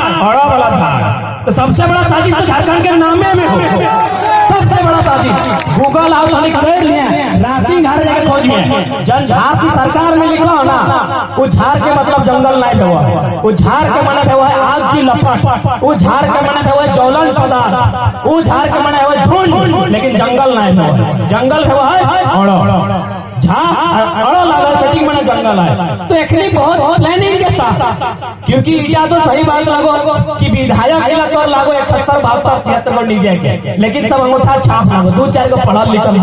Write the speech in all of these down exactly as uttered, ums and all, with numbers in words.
अड़ा वाला झाड़। तो सबसे बड़ा साजिश तो झारखंड के नामे में हो, सबसे बड़ा साजिश। गूगल आप लिख लिए राती झाड़ जाके खोजिए, जन झाड़ की सरकार में लिखा हो ना, वो झाड़ के मतलब जंगल नहीं हुआ, वो झाड़ के मने हुआ है आग की लपट, वो झाड़ के मने हुआ है ज्वलन पदार्थ, वो झाड़ के मने हुआ है झुंड, लेकिन जंगल नहीं हुआ। जंगल हुआ है अड़ो झाड़, अड़ो लगा सेटिंग में जंगल है। तो एक्चुअली बहुत प्लानिंग के साथ, क्योंकि या तो सही बात लागो कि विधायक के तो लागो इकहत्तर बहत्तर तिहत्तर पर नीचे के, लेकिन सब अंगूठा छाप लागो, दो चार को पढ़ल लिखल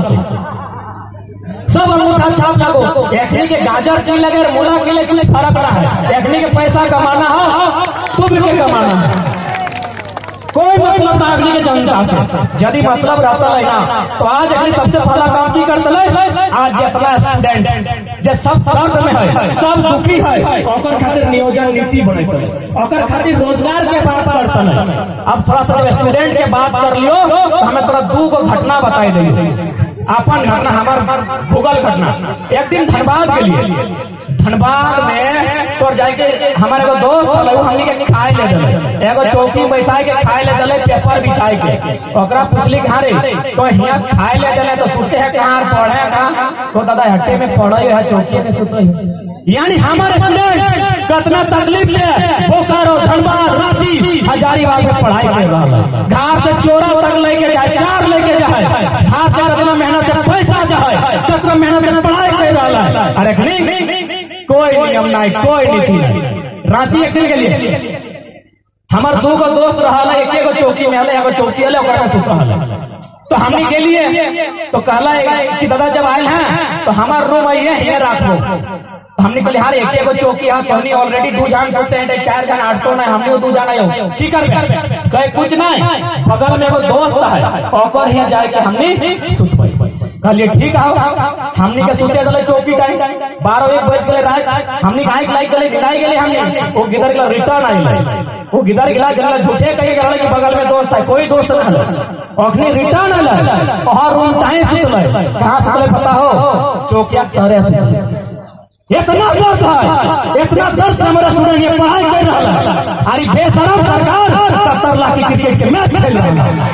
सब अंगूठा छाप लागो। एक्चुअली के गाजर की लगे मूला के लिए फर्क रहा है। एक्चुअली के पैसा कमाना हो तुम के कमाना है, कोई मतलब नागरिक के जनता से यदि मतलब रहता है ना, तो आज अभी सबसे पहला काम की करते है, आज जितना स्टूडेंट जे सब फर्क में है, सब दुखी है, ओकर खातिर नियोजन नीति बनते है, ओकर खातिर रोजगार के बात करते है। अब थोड़ा सा स्टूडेंट के बात कर लियो तो हमें थोड़ा दो को घटना बताई देंगे। अपन घटना हमार गूगल घटना, एक दिन धनबाद के लिए, धनबाद में तो जाके हमारे एगो दोस्त हमनी के खाए ले दले, एगो चौकी बैठा के खाए ले दले, पेपर बिछाई के, ओकरा पूछली कहाँ रे, तो यहाँ खाए ले दले, तो सुते है कहाँ पढ़े कहाँ, तो दादा हट्टे में पढ़े है चौकी में सुते है। यानी हमारे स्टूडेंट कितना तकलीफ से बोकारो धनबाद रांची हजारीबाग में पढ़ाई कर रहा है, घर से चोरा तक लेके जाए, चार लेके जाए, घर से कितना मेहनत से पैसा जाए, कितना मेहनत से पढ़ाई कर रहा है। अरे नहीं कोई नियम नहीं, कोई नीति नहीं। रांची एक दिन के लिए हमार दो गो दोस्त रहा, एक एगो चौकी में एगो चौकी है ओकरा में सुत रहा, तो हमने के लिए तो कहला कि दादा जब आए हैं तो हमार रूम आइए ये राख लो। तो हमने कहले यार एक एगो चौकी है, कहनी ऑलरेडी दो जान सोते हैं, चार जन आठ तो नहीं, हमने दो जाना हो की कर कहे कुछ नहीं, बगल में एगो दोस्त है ओकर यहाँ जाए के हमने सुत पाई। कहलिए ठीक है, हमने के सुते दले चौकी टाइम बारह एक बज गए रात, हमने काहे लाइक करे गिराई गेले, हमने वो गिदर के रिटर्न आई, वो गिदर गिला जल्ला झूठे कहे गले कि बगल में दोस्त है, कोई दोस्त नहीं है, अखनी रिटर्न आला और रूम टाइम सुतले, कहां सुतले पता हो, चौकिया तरे से। इतना दर्द है, इतना दर्द हमारा स्टूडेंट ये पढ़ाई कर रहा है, अरे बेशरम सरकार सत्तर लाख की क्रिकेट के मैच खेल रहा है,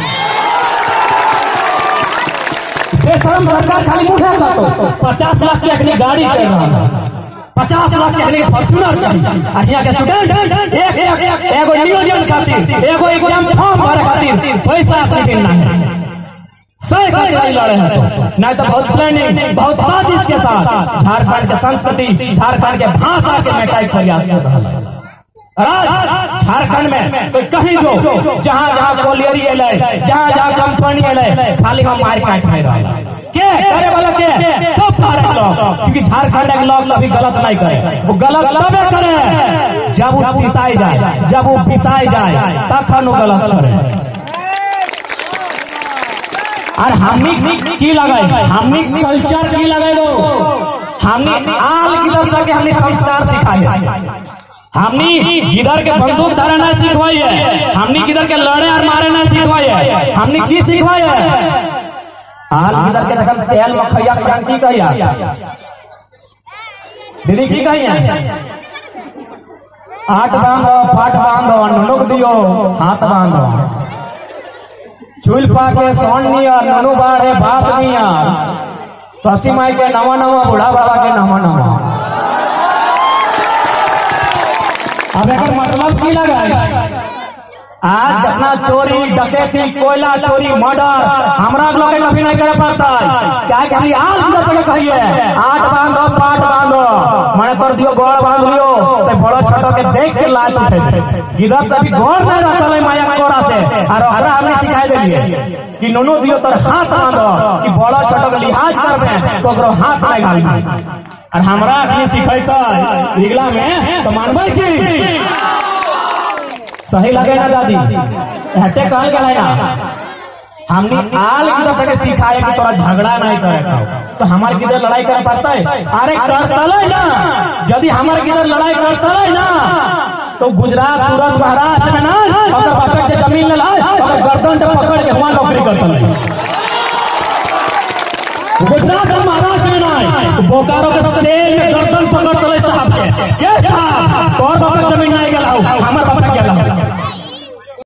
बेशरम सरकार खाली मुठे तो पचास लाख की अपनी गाड़ी चल रहा है, पचास लाख की अपनी फॉर्च्यूनर चाहिए। यहाँ के स्टूडेंट एक एक एगो नियोजन खातिर, एगो एग्जाम फॉर्म भरे खातिर पैसा अपनी देना है, सही लड़ाई लड़े हैं तो नहीं तो बहुत प्लानिंग, बहुत साजिश के साथ झारखंड के संस्कृति, झारखंड के भाषा के मिटाई प्रयास कर रहा है। झारखंड में कोई कहीं जो जहाँ जहाँ कोलियरी एले, जहाँ जहाँ कंपनी एले, खाली हम मार काट में रहा के करे वाला के सब सारे लोग, क्योंकि झारखंड के लोग अभी गलत नहीं करे, वो गलत तबे करे जब वो पिसाई जाए, जब वो पिसाई जाए तखन वो गलत करे। और हमनी की लगाए, हमनी कल्चर की लगाए दो, हमनी आल किधर जाके हमने संस्कार सिखाए, हमनी किधर के बंदूक धारण सिखवाई है, हमनी किधर के लड़े और मारे न सिखवाई है, हमने की सिखवाई है, आल किधर के देखल तेल मखैया जान की कहिया दीदी की कहिया, आठ बांधो पाट बांधो नुनुक दियो हाथ बांधो, चूल पाके सोन नियर ननु बाड़े बास नियर, सस्ती माई के नवा नवा बूढ़ा बाबा के नवा नवा। अब एक मतलब की लगा, आज जितना चोरी डकैती कोयला चोरी मर्डर हमरा लोग कभी नहीं कर पाता है, क्या कि हम आज तक कहिए आठ बांधो पाट बांधो, मैंने कर दियो गोड़ बांध लियो, तो बड़ो छोटो के देख के लाल उठे गिरत कभी गोड़ नहीं रखा है माया कोरा से, और हमरा हमने सिखाई दिए कि नोनो दियो तो हाथ बांधो, कि बड़ो छोटो के लिहाज करबे तो हाथ नहीं गाली, और हमरा अपनी सिखाता इगला में तो मानबे की सही लगे ना दादी, हटे कहल गए ना, हमने आल की तरफ सिखाए कि तोरा झगड़ा नहीं करे, तो हमारे किधर लड़ाई कर पाता है, अरे करता ना, यदि हमारे किधर लड़ाई करता है ना, तो गुजरात सूरत महाराष्ट्र में ना अगर बापे के जमीन ले लाए अगर गर्दन से पकड़ के वहां नौकरी करता है, गुजरात और महाराष्ट्र में ना बोकारो के सेल में गर्दन पकड़ चले साहब के, ये साहब और बापे जमीन नहीं गया हमारे बापे